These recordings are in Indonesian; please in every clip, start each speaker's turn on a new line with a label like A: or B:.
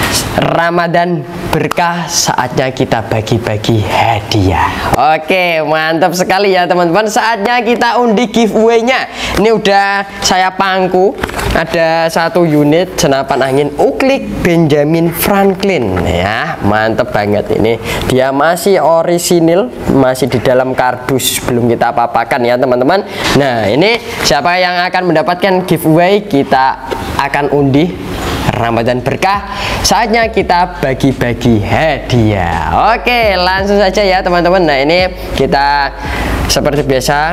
A: Ramadan berkah, saatnya kita bagi-bagi hadiah. Oke, mantap sekali ya teman-teman. Saatnya kita undi giveaway-nya. Ini udah saya pangku. Ada 1 unit senapan angin Oakleaf Benjamin Franklin ya. Mantap banget ini. Dia masih orisinil, masih di dalam kardus, belum kita apa-apakan ya teman-teman. Nah, ini siapa yang akan mendapatkan giveaway, kita akan undi Ramadan berkah, saatnya kita bagi-bagi hadiah. Oke, langsung saja ya teman-teman. Nah, ini kita seperti biasa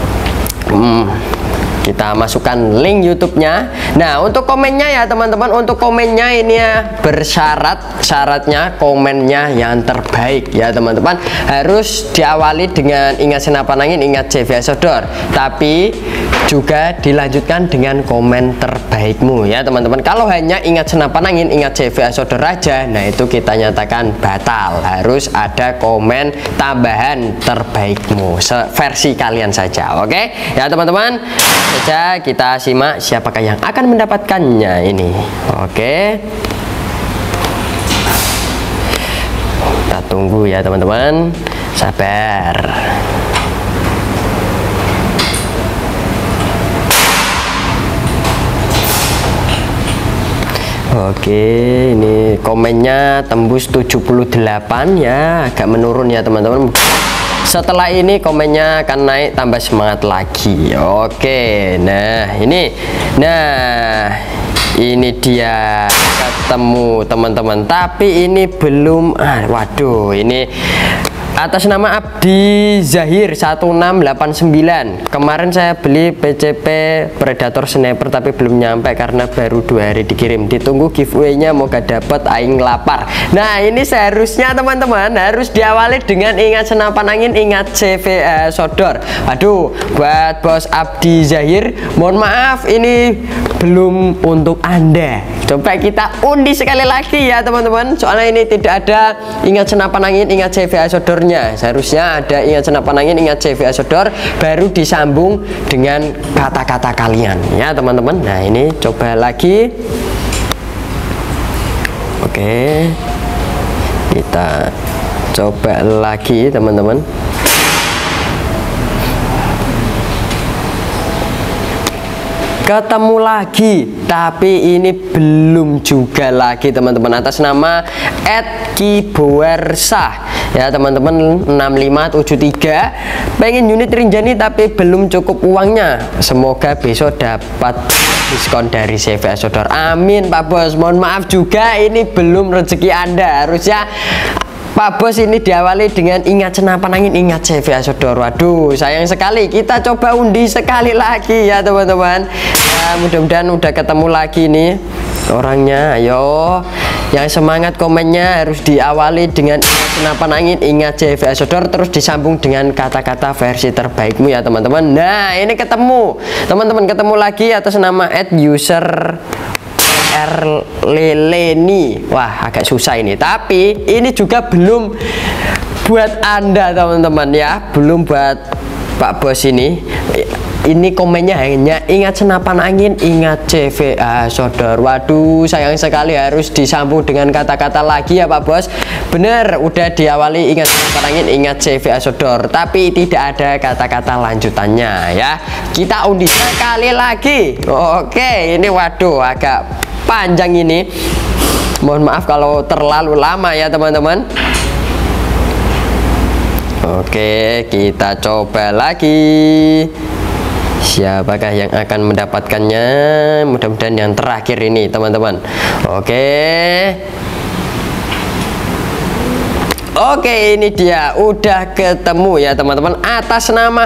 A: kita masukkan link YouTube-nya. Nah, untuk komennya ya teman-teman, untuk komennya ini ya syaratnya komennya yang terbaik ya teman-teman. Harus diawali dengan ingat senapan angin, ingat CV Sodor, tapi juga dilanjutkan dengan komen terbaikmu ya teman-teman. Kalau hanya ingat senapan angin, ingat CV Sodor aja, nah itu kita nyatakan batal. Harus ada komen tambahan terbaikmu versi kalian saja. Oke ya teman-teman, saja kita simak siapakah yang akan mendapatkannya ini. Oke, kita tunggu ya teman-teman, sabar. Oke, ini komennya tembus 78 ya, agak menurun ya teman-teman. Setelah ini komennya akan naik, tambah semangat lagi. Oke, nah ini dia ketemu teman-teman, tapi ini belum waduh, ini atas nama Abdi Zahir 1689. Kemarin saya beli PCP Predator Sniper tapi belum nyampe karena baru 2 hari dikirim. Ditunggu giveaway-nya, moga dapat, aing lapar. Nah, ini seharusnya teman-teman harus diawali dengan ingat senapan angin, ingat CV Sodor. Aduh, buat Bos Abdi Zahir, mohon maaf ini belum untuk Anda. Coba kita undi sekali lagi ya teman-teman. Soalnya ini tidak ada ingat senapan angin, ingat CV Sodor. Seharusnya ada ingat senapan angin, ingat CV Sodor, baru disambung dengan kata-kata kalian ya teman-teman. Nah, ini coba lagi. Oke, kita coba lagi teman-teman. Ketemu lagi, tapi ini belum juga lagi teman-teman. Atas nama @kibowersah ya teman-teman, 6573, pengen unit Rinjani tapi belum cukup uangnya. Semoga besok dapat diskon dari CV Sodor. Amin Pak Bos. Mohon maaf juga ini belum rezeki Anda. Harusnya Pak Bos ini diawali dengan ingat senapan angin, ingat CV Sodor. Waduh, sayang sekali. Kita coba undi sekali lagi ya teman-teman. Ya, mudah-mudahan udah ketemu lagi nih orangnya. Ayo, yang semangat komennya harus diawali dengan ingat senapan angin, ingat CV Sodor, terus disambung dengan kata-kata versi terbaikmu ya teman-teman. Nah, ini ketemu teman-teman, ketemu lagi atas nama @user Leleni. Wah, agak susah ini, tapi ini juga belum buat Anda teman-teman ya, belum buat Pak Bos ini. Ini komennya hanya ingat senapan angin, ingat CV Sodor. Waduh, sayang sekali harus disambung dengan kata-kata lagi ya Pak Bos. Bener, udah diawali ingat senapan angin, ingat CV Sodor, tapi tidak ada kata-kata lanjutannya ya. Kita undi sekali lagi. Oke, ini waduh agak panjang ini. Mohon maaf kalau terlalu lama ya teman-teman. Oke, kita coba lagi. Siapakah yang akan mendapatkannya? Mudah-mudahan yang terakhir ini teman-teman. Oke, ini dia udah ketemu ya teman-teman, atas nama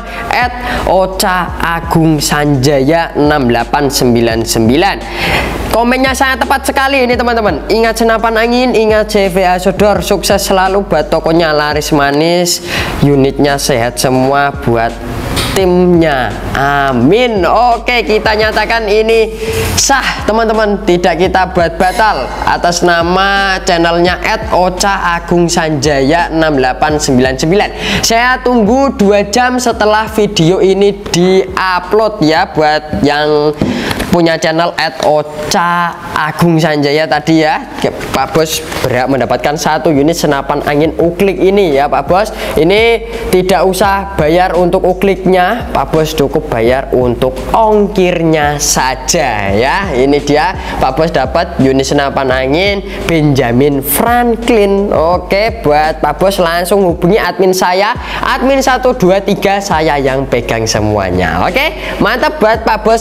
A: @oca_agung_sanjaya 6899. Komennya sangat tepat sekali ini teman-teman. Ingat senapan angin, ingat CV Sodor, sukses selalu buat tokonya laris manis, unitnya sehat semua buat timnya, amin. Oke, kita nyatakan ini sah teman-teman, tidak kita buat batal. Atas nama channelnya @oca_agung_sanjaya 6899. Saya tunggu 2 jam setelah video ini diupload ya, buat yang punya channel @ocha Agung Sanjaya tadi ya, Pak Bos berhak mendapatkan 1 unit senapan angin uklik ini ya Pak Bos. Ini tidak usah bayar untuk ukliknya, Pak Bos cukup bayar untuk ongkirnya saja ya. Ini dia Pak Bos dapat unit senapan angin Benjamin Franklin. Oke, buat Pak Bos langsung hubungi admin saya, admin 123, saya yang pegang semuanya. Oke, mantap buat Pak Bos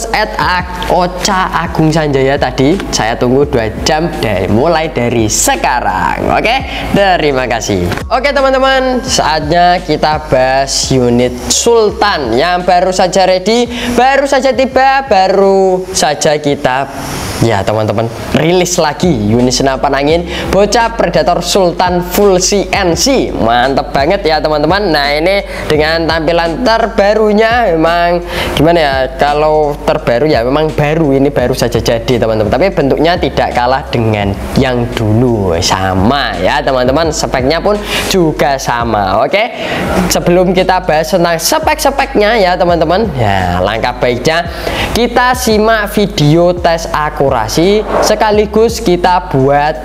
A: @ocha Agung Sanjaya tadi. Saya tunggu 2 jam mulai dari sekarang. Oke, terima kasih. Oke teman-teman, saatnya kita bahas unit Sultan yang baru saja ready, baru saja tiba, baru saja kita ya teman-teman rilis lagi unit senapan angin bocah Predator Sultan full CNC. Mantap banget ya teman-teman. Nah, ini dengan tampilan terbarunya memang gimana ya, kalau terbaru ya memang baru, ini baru saja jadi teman-teman, tapi bentuknya tidak kalah dengan yang dulu, sama ya teman-teman, speknya pun juga sama. Oke, sebelum kita bahas tentang spek-speknya ya teman-teman, ya langkah baiknya kita simak video tes akurasi sekaligus kita buat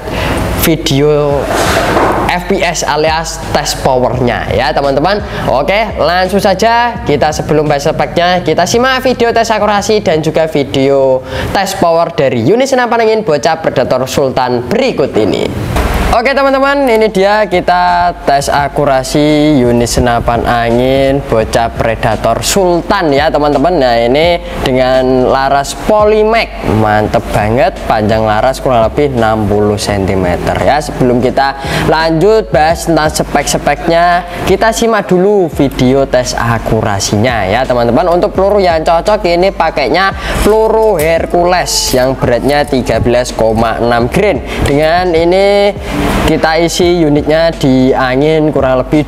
A: video FPS alias tes powernya ya teman-teman. Oke, langsung saja kita sebelum bahas speknya, kita simak video tes akurasi dan juga video tes power dari unit senapan angin bocah Predator Sultan berikut ini. Oke teman-teman, ini dia kita tes akurasi unit senapan angin bocah Predator Sultan ya teman-teman. Nah, ini dengan laras Polymac, mantep banget, panjang laras kurang lebih 60 cm ya. Sebelum kita lanjut bahas tentang spek-speknya, kita simak dulu video tes akurasinya ya teman-teman. Untuk peluru yang cocok ini pakainya peluru Hercules yang beratnya 13,6 grain. Dengan ini kita isi unitnya di angin kurang lebih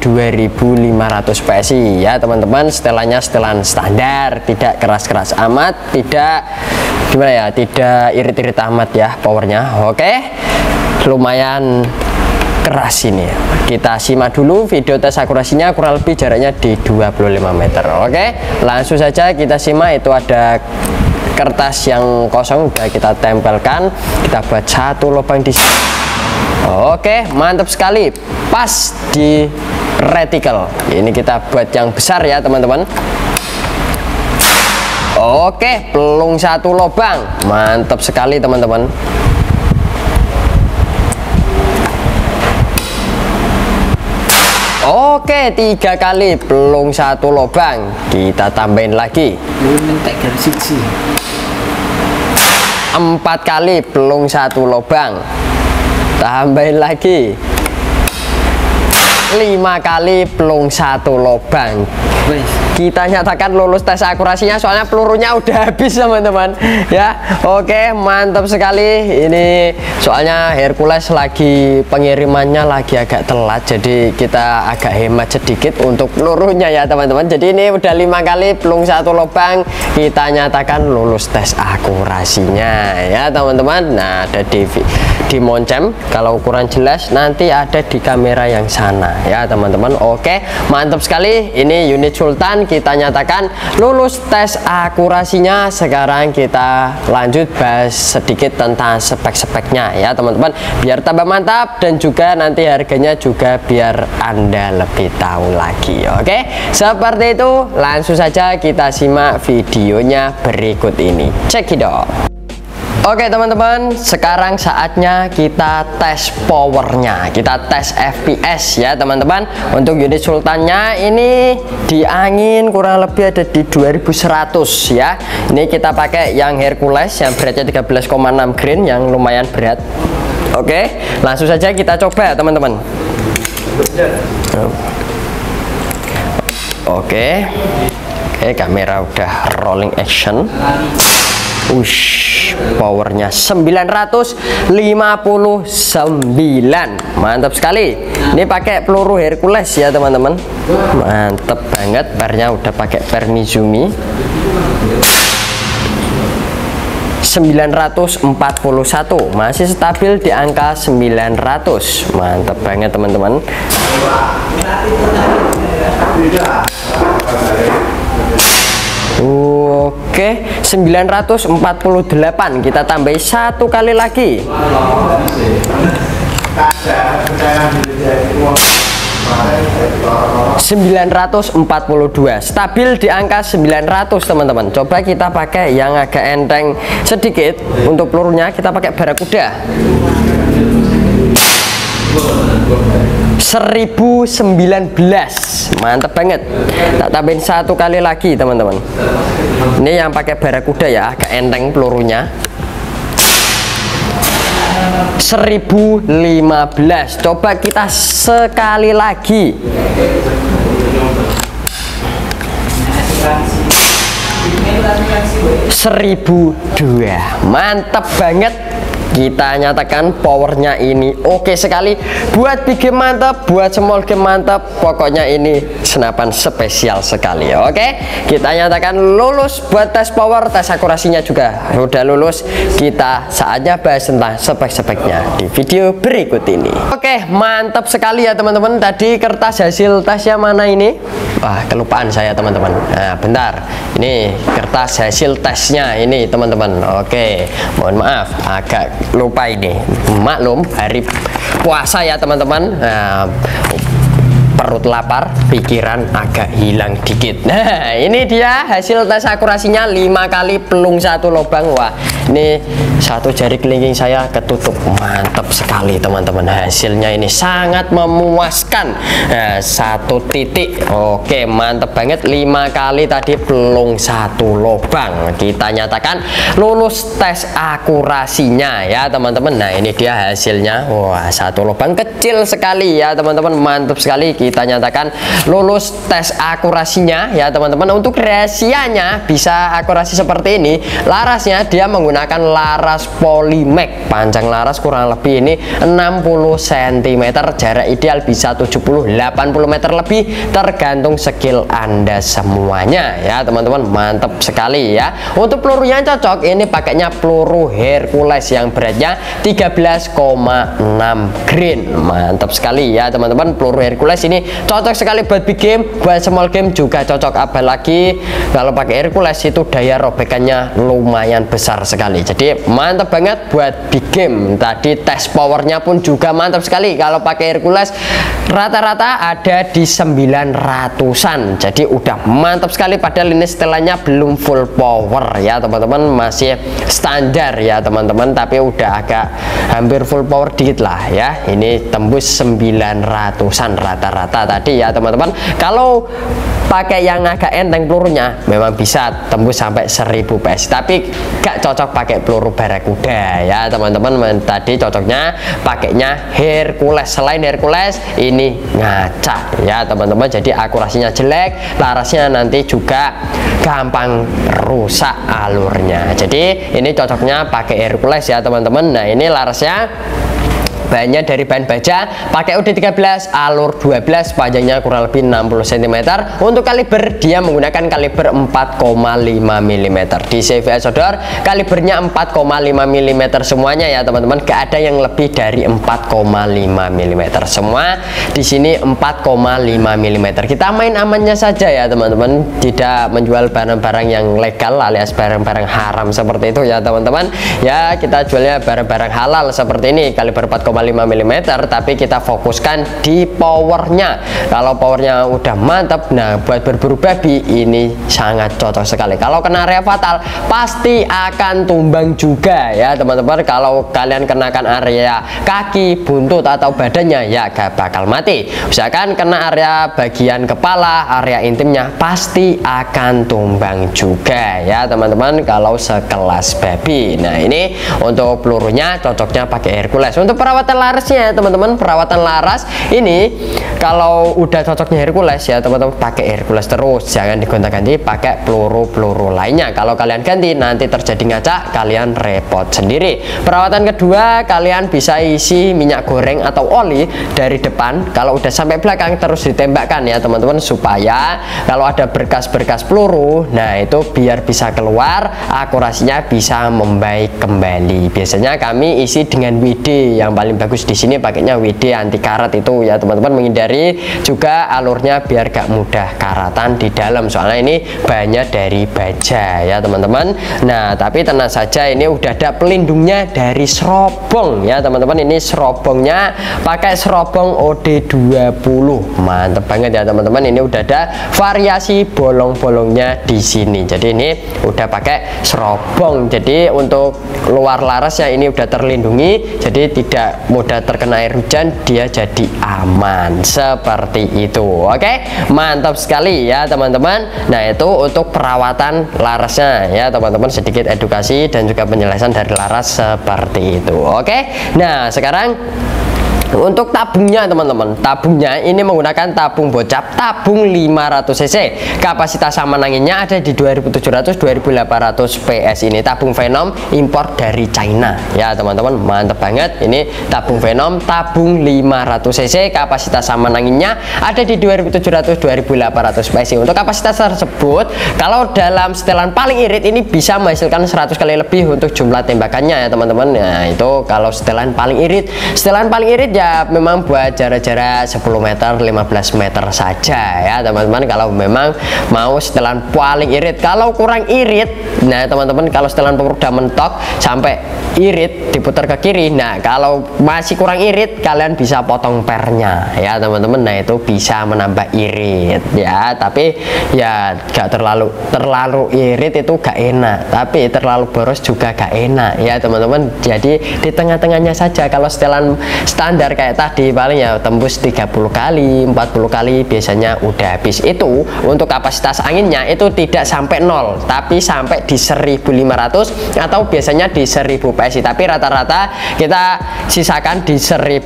A: 2500 PSI ya teman-teman. Setelannya setelan standar, tidak keras-keras amat, tidak gimana ya, tidak irit-irit amat ya powernya. Oke, lumayan keras ini. Kita simak dulu video tes akurasinya, kurang lebih jaraknya di 25 meter. Oke, langsung saja kita simak. Itu ada kertas yang kosong udah kita tempelkan, kita buat 1 lubang di sini. Oke, mantap sekali, pas di reticle. Ini kita buat yang besar ya teman-teman. Oke, pelung 1 lubang, mantap sekali teman-teman. Oke, 3 kali pelung 1 lubang, kita tambahin lagi. 4 kali pelung 1 lubang, tambahin lagi. 5 kali pelung 1 lubang. Kita nyatakan lulus tes akurasinya, soalnya pelurunya udah habis teman-teman ya. Oke, mantap sekali. Ini soalnya Hercules lagi pengirimannya lagi agak telat, jadi kita agak hemat sedikit untuk pelurunya ya teman-teman. Jadi ini udah 5 kali pelung 1 lubang, kita nyatakan lulus tes akurasinya ya teman-teman. Nah, ada di moncem, kalau ukuran jelas nanti ada di kamera yang sana ya teman-teman. Oke, mantap sekali. Ini unit Sultan kita nyatakan lulus tes akurasinya. Sekarang kita lanjut bahas sedikit tentang spek-speknya ya teman-teman, biar tambah mantap dan juga nanti harganya juga biar Anda lebih tahu lagi. Oke, seperti itu, langsung saja kita simak videonya berikut ini. Check it out. Oke teman-teman, sekarang saatnya kita tes powernya, kita tes FPS ya teman-teman. Untuk unit Sultannya ini di angin kurang lebih ada di 2100 ya. Ini kita pakai yang Hercules yang beratnya 13,6 grain, yang lumayan berat. Oke, langsung saja kita coba teman-teman. Oke, kamera udah rolling action. Powernya 959, mantap sekali. Ini pakai peluru Hercules ya teman-teman, mantap banget. Barnya udah pakai per Mizumi. 941, masih stabil di angka 900, mantap banget teman-teman. Oke, 948 kita tambahi satu kali lagi. 942, stabil di angka 900 teman-teman. Coba kita pakai yang agak enteng sedikit. Untuk pelurunya kita pakai Barakuda 1019, mantep banget. Tak tambahin satu kali lagi teman-teman. Ini yang pakai Barakuda ya, agak enteng pelurunya. 1015. Coba kita sekali lagi. 1002, mantap banget. Kita nyatakan powernya ini oke sekali. Buat big game mantap, buat small game mantap. Pokoknya ini senapan spesial sekali. Oke, kita nyatakan lulus buat tes power, tes akurasinya juga udah lulus. Kita saatnya bahas tentang spek-speknya di video berikut ini. Oke, mantap sekali ya teman-teman. Tadi kertas hasil tesnya mana ini? Wah, kelupaan saya teman-teman. Nah, bentar. Ini kertas hasil tesnya ini teman-teman. Oke, mohon maaf agak lupa ini, maklum hari puasa ya teman-teman. Nah, perut lapar, pikiran agak hilang dikit. Nah, ini dia hasil tes akurasinya 5 kali pelung satu lubang. Wah, ini satu jari kelingking saya ketutup. Mantap sekali teman-teman. Hasilnya ini sangat memuaskan. Nah, satu titik. Oke, mantap banget. 5 kali tadi pelung satu lubang. Kita nyatakan lulus tes akurasinya ya teman-teman. Nah, ini dia hasilnya. Wah, satu lubang kecil sekali ya teman-teman. Mantap sekali. Kita nyatakan lulus tes akurasinya ya teman-teman. Untuk rahasianya bisa akurasi seperti ini. Larasnya dia menggunakan laras Polymac. Panjang laras kurang lebih ini 60 cm. Jarak ideal bisa 70-80 meter lebih, tergantung skill Anda semuanya ya teman-teman. Mantap sekali ya. Untuk pelurunya cocok, ini pakainya peluru Hercules yang beratnya 13,6 grain. Mantap sekali ya teman-teman. Peluru Hercules ini cocok sekali buat big game, buat small game juga cocok. Apalagi kalau pakai Hercules itu daya robekannya lumayan besar sekali. Jadi mantap banget buat big game. Tadi tes powernya pun juga mantap sekali. Kalau pakai Hercules rata-rata ada di 900-an. Jadi udah mantap sekali. Padahal ini setelahnya belum full power ya teman-teman, masih standar ya teman-teman. Tapi udah agak hampir full power dikit lah ya. Ini tembus 900-an rata-rata tadi ya teman-teman. Kalau pakai yang agak enteng pelurunya memang bisa tembus sampai 1000 PS, tapi gak cocok pakai peluru Barakuda ya teman-teman. Tadi cocoknya pakainya Hercules. Selain Hercules ini ngaca ya teman-teman, jadi akurasinya jelek, larasnya nanti juga gampang rusak alurnya. Jadi ini cocoknya pakai Hercules ya teman-teman. Nah, ini larasnya bahannya dari bahan baja, pakai UD13, alur 12, panjangnya kurang lebih 60 cm. Untuk kaliber dia menggunakan kaliber 4,5 mm. Di CVS Outdoor kalibernya 4,5 mm semuanya ya teman-teman. Gak ada yang lebih dari 4,5 mm. Semua di sini 4,5 mm. Kita main amannya saja ya teman-teman. Tidak menjual barang-barang yang legal alias barang-barang haram seperti itu ya teman-teman. Ya, kita jualnya barang-barang halal seperti ini, kaliber 4,5 mm, tapi kita fokuskan di powernya. Kalau powernya udah mantap, nah buat berburu babi ini sangat cocok sekali. Kalau kena area fatal pasti akan tumbang juga ya teman-teman. Kalau kalian kenakan area kaki, buntut atau badannya ya gak bakal mati. Misalkan kena area bagian kepala, area intimnya pasti akan tumbang juga ya teman-teman kalau sekelas babi. Nah, ini untuk pelurunya cocoknya pakai Hercules. Untuk perawatan larasnya teman-teman, perawatan laras ini kalau udah cocoknya Hercules ya teman-teman, pakai Hercules terus, jangan digonta-ganti pakai peluru-peluru lainnya. Kalau kalian ganti nanti terjadi ngaca, kalian repot sendiri. Perawatan kedua, kalian bisa isi minyak goreng atau oli dari depan, kalau udah sampai belakang terus ditembakkan ya teman-teman, supaya kalau ada berkas-berkas peluru, nah itu biar bisa keluar, akurasinya bisa membaik kembali. Biasanya kami isi dengan WD yang paling paling bagus di sini pakainya WD anti karat itu ya teman-teman, menghindari juga alurnya biar gak mudah karatan di dalam, soalnya ini bahannya dari baja ya teman-teman. Nah tapi tenang saja, ini udah ada pelindungnya dari serobong ya teman-teman. Ini serobongnya pakai serobong OD20, mantep banget ya teman-teman. Ini udah ada variasi bolong-bolongnya di sini, jadi ini udah pakai serobong, jadi untuk luar larasnya ini udah terlindungi, jadi tidak mudah terkena air hujan, dia jadi aman seperti itu. Oke, mantap sekali ya teman-teman. Nah itu untuk perawatan larasnya ya teman-teman, sedikit edukasi dan juga penjelasan dari laras seperti itu. Oke, nah sekarang untuk tabungnya teman-teman, tabungnya ini menggunakan tabung bocap, tabung 500 cc, kapasitas saman anginnya ada di 2700-2800 PS. Ini tabung Venom impor dari China ya teman-teman, mantap banget. Ini tabung Venom, tabung 500 cc, kapasitas saman anginnya ada di 2700-2800 PS. Untuk kapasitas tersebut, kalau dalam setelan paling irit ini bisa menghasilkan 100 kali lebih untuk jumlah tembakannya ya teman-teman. Nah itu kalau setelan paling irit. Setelan paling irit ya memang buat jarak-jarak 10 meter 15 meter saja ya teman-teman, kalau memang mau setelan paling irit. Kalau kurang irit, nah teman-teman, kalau setelan udah mentok sampai irit diputar ke kiri, nah kalau masih kurang irit kalian bisa potong pernya ya teman-teman. Nah itu bisa menambah irit ya, tapi ya gak terlalu irit itu gak enak, tapi terlalu boros juga gak enak ya teman-teman. Jadi di tengah-tengahnya saja. Kalau setelan standar kayak tadi paling ya tembus 30 kali 40 kali biasanya udah habis. Itu untuk kapasitas anginnya itu tidak sampai 0, tapi sampai di 1500 atau biasanya di 1000 PSI, tapi rata-rata kita sisakan di 1500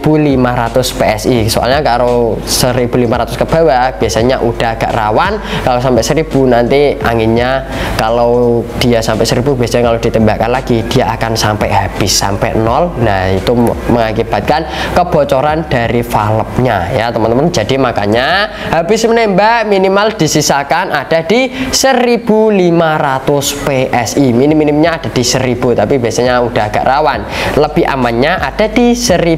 A: PSI, soalnya kalau 1500 ke bawah biasanya udah agak rawan. Kalau sampai 1000 nanti anginnya, kalau dia sampai 1000 biasanya kalau ditembakkan lagi dia akan sampai habis, sampai 0. Nah itu mengakibatkan kebocoran dari valve-nya ya teman-teman. Jadi makanya habis menembak minimal disisakan ada di 1500 PSI, minimnya ada di 1000, tapi biasanya udah agak rawan. Lebih amannya ada di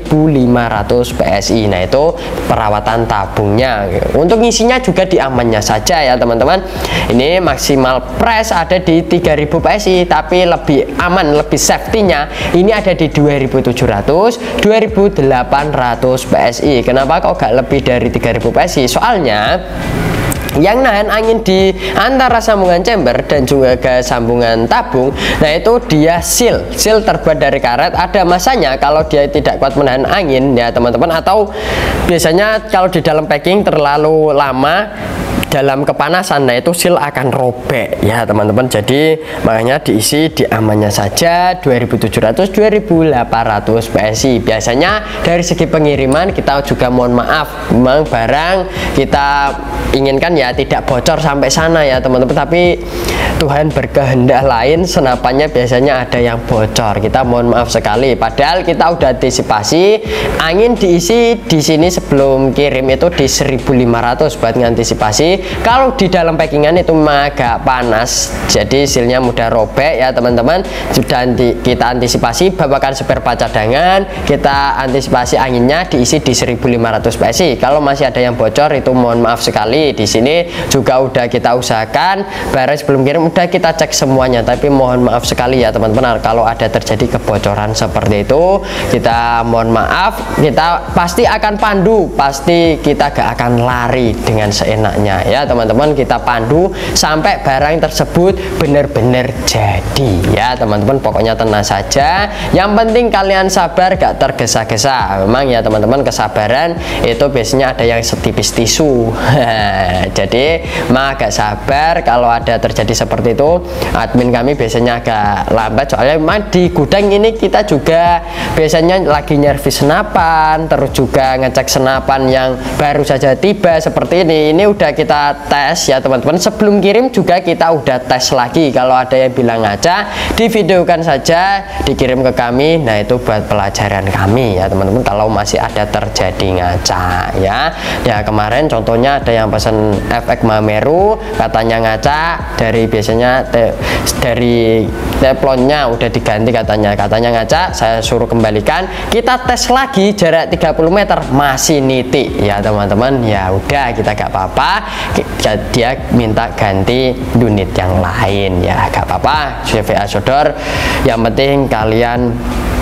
A: 1500 PSI. Nah itu perawatan tabungnya. Untuk ngisinya juga di amannya saja ya teman-teman. Ini maksimal press ada di 3000 PSI, tapi lebih aman, lebih safety-nya ini ada di 2700 2800 PSI. Kenapa kok gak lebih dari 3000 PSI? Soalnya yang nahan angin di antara sambungan chamber dan juga ke sambungan tabung, nah itu dia seal terbuat dari karet. Ada masanya kalau dia tidak kuat menahan angin ya teman-teman, atau biasanya kalau di dalam packing terlalu lama dalam kepanasan, nah itu seal akan robek ya teman-teman. Jadi makanya diisi di amannya saja 2700 2800 PSI. Biasanya dari segi pengiriman kita juga mohon maaf, memang barang kita inginkan ya tidak bocor sampai sana ya teman-teman, tapi Tuhan berkehendak lain, senapannya biasanya ada yang bocor. Kita mohon maaf sekali, padahal kita udah antisipasi angin diisi di sini sebelum kirim itu di 1500 buat ngantisipasi kalau di dalam packingan itu agak panas, jadi sealnya mudah robek ya teman-teman. Sudah kita antisipasi bawakan spare part cadangan, kita antisipasi anginnya diisi di 1500 PSI. Kalau masih ada yang bocor itu mohon maaf sekali. Di sini juga udah kita usahakan barang sebelum kirim udah kita cek semuanya, tapi mohon maaf sekali ya teman-teman kalau ada terjadi kebocoran seperti itu. Kita mohon maaf, kita pasti akan pandu, pasti kita gak akan lari dengan seenaknya ya teman-teman. Kita pandu sampai barang tersebut benar-benar jadi ya teman-teman. Pokoknya tenang saja, yang penting kalian sabar, gak tergesa-gesa. Memang ya teman-teman, kesabaran itu biasanya ada yang setipis tisu. Jadi agak sabar. Kalau ada terjadi seperti itu, admin kami biasanya agak lambat, soalnya memang di gudang ini kita juga biasanya lagi nyervis senapan, terus juga ngecek senapan yang baru saja tiba seperti ini. Ini udah kita kita tes ya teman-teman. Sebelum kirim juga kita udah tes lagi. Kalau ada yang bilang ngaca, divideokan saja, dikirim ke kami. Nah itu buat pelajaran kami ya teman-teman, kalau masih ada terjadi ngaca ya. Ya kemarin contohnya ada yang pesan efek Mameru, katanya ngaca, dari biasanya dari teflonnya udah diganti, katanya ngaca, saya suruh kembalikan. Kita tes lagi jarak 30 meter masih nitik ya teman-teman. Ya udah, kita gak apa-apa, dia minta ganti unit yang lain ya, gak apa-apa, CVA Sodor. Yang penting kalian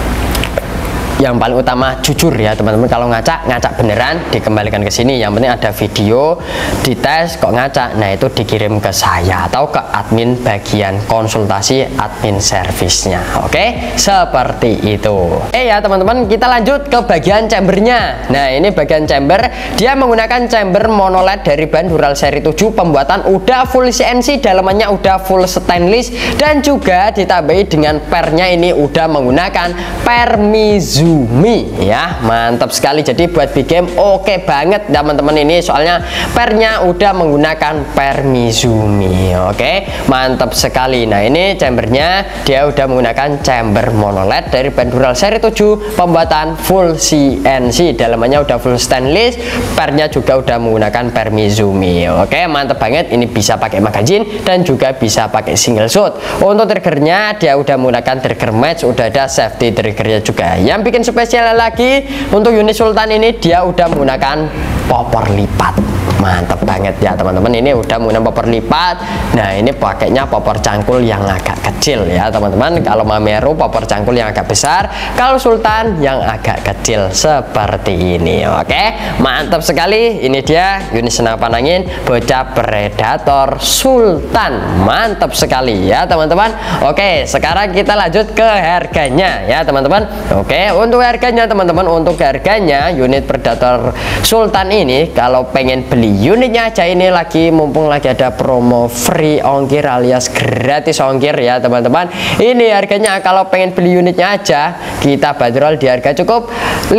A: yang paling utama jujur ya teman-teman. Kalau ngaca beneran dikembalikan ke sini. Yang penting ada video, dites kok ngaca, nah itu dikirim ke saya atau ke admin bagian konsultasi, admin servisnya. Oke, seperti itu. Ya teman-teman, kita lanjut ke bagian chambernya. Nah ini bagian chamber, dia menggunakan chamber monoled dari bahan Dural seri 7, pembuatan udah full CNC, dalamannya udah full stainless, dan juga ditambahi dengan pernya ini udah menggunakan per Mizumi ya, mantap sekali. Jadi buat big game oke banget teman-teman ini, soalnya pernya udah menggunakan per Mizumi. Oke, mantap sekali. Nah ini chambernya, dia udah menggunakan chamber monoled dari bahan Dural seri 7, pembuatan full CNC, dalamannya udah full stainless, pernya juga udah menggunakan per Mizumi. Oke, mantap banget. Ini bisa pakai magazine dan juga bisa pakai single shot. Untuk triggernya dia udah menggunakan trigger match, udah ada safety triggernya juga. Yang bikin spesial lagi untuk unit Sultan ini, dia udah menggunakan popor lipat. Mantap banget ya teman-teman, ini udah menggunakan popor lipat. Nah ini pakainya popor cangkul yang agak kecil ya teman-teman. Kalau Mameru popor cangkul yang agak besar, kalau Sultan yang agak kecil seperti ini. Oke, mantap sekali. Ini dia unit senapan angin bocah predator Sultan, mantap sekali ya teman-teman. Oke, sekarang kita lanjut ke harganya ya teman-teman. Oke, untuk harganya teman-teman, untuk harganya unit predator Sultan ini, kalau pengen beli unitnya aja, ini lagi mumpung lagi ada promo free ongkir alias gratis ongkir ya teman-teman. Ini harganya kalau pengen beli unitnya aja, kita bandrol di harga cukup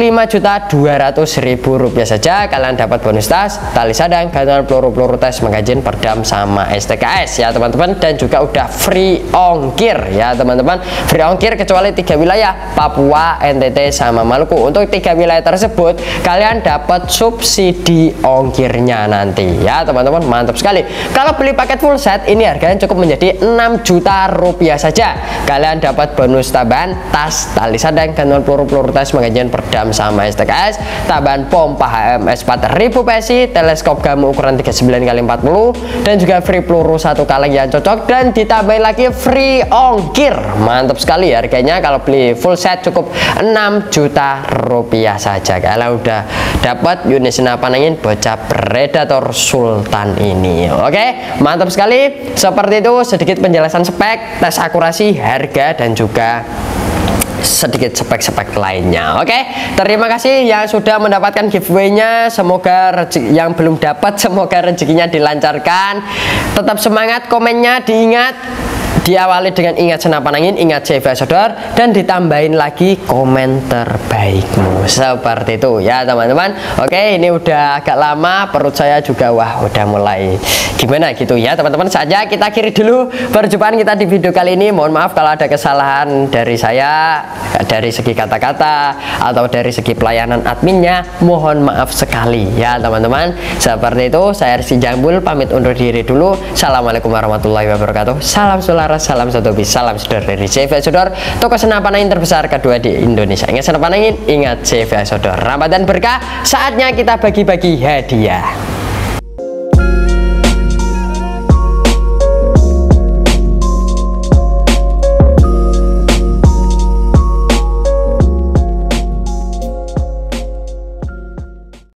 A: Rp5.200.000 saja. Kalian dapat bonus tas, tali sadang, gantungan peluru tes, magazin, perdam, sama STKS ya teman-teman. Dan juga udah free ongkir ya teman-teman, free ongkir kecuali 3 wilayah, Papua, NTT, sama Maluku. Untuk 3 wilayah tersebut kalian dapat subsidi ongkirnya nanti ya teman-teman, mantap sekali. Kalau beli paket full set ini harganya cukup menjadi Rp6 juta saja. Kalian dapat bonus tambahan tas, tali sadang, gantungan peluru tes, magazin, perdam, sama STKS, tambahan pompa HMS 4000 PSI, teleskop gamu ukuran 39x40, dan juga free peluru 1 kaleng yang cocok, dan ditambahin lagi free ongkir. Mantap sekali harganya. Kalau beli full set cukup Rp6 juta saja. Kalian udah dapat unit senapan angin bocah predator Sultan ini. Oke, mantap sekali. Seperti itu sedikit penjelasan spek, tes akurasi, harga, dan juga sedikit spek-spek lainnya. Oke, terima kasih yang sudah mendapatkan giveaway-nya. Semoga yang belum dapat, semoga rezekinya dilancarkan. Tetap semangat, komennya diingat, diawali dengan ingat senapan angin, ingat CVA Sodor, dan ditambahin lagi komen terbaikmu. Seperti itu ya teman-teman. Oke, ini udah agak lama, perut saya juga wah udah mulai gimana gitu ya teman-teman. Saja kita akhiri dulu perjumpaan kita di video kali ini. Mohon maaf kalau ada kesalahan dari saya, dari segi kata-kata atau dari segi pelayanan adminnya, mohon maaf sekali ya teman-teman. Seperti itu, saya Rizky Jambul pamit undur diri dulu. Assalamualaikum warahmatullahi wabarakatuh. Salam sularas, salam satu bis, salam Sodor dari CVA Sodor, toko senapan angin terbesar kedua di Indonesia. Ingat senapan angin, ingat CVA Sodor. Ramadan berkah, saatnya kita bagi-bagi hadiah.